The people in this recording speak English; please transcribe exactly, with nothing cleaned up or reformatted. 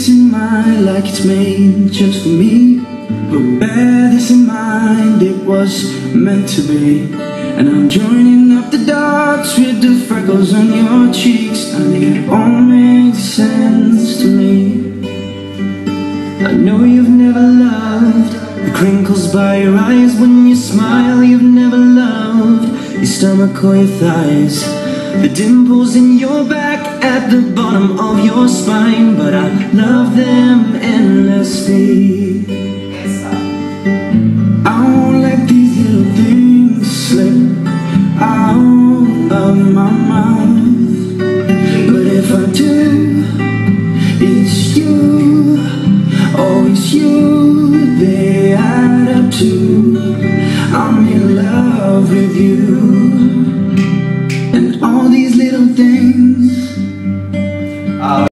this in mind like it's made just for me. But bear this in mind, it was meant to be. And I'm joining up the dots with the freckles on your cheeks. I think it all makes sense to me. I know you've never loved the crinkles by your eyes when you smile. You've never loved your stomach or your thighs, the dimples in your back at the bottom of your spine. But I love them endlessly. I won't let these little things slip out of my mouth. But if I do, it's you, oh it's you, they add up to I'm in love with you. And all these little things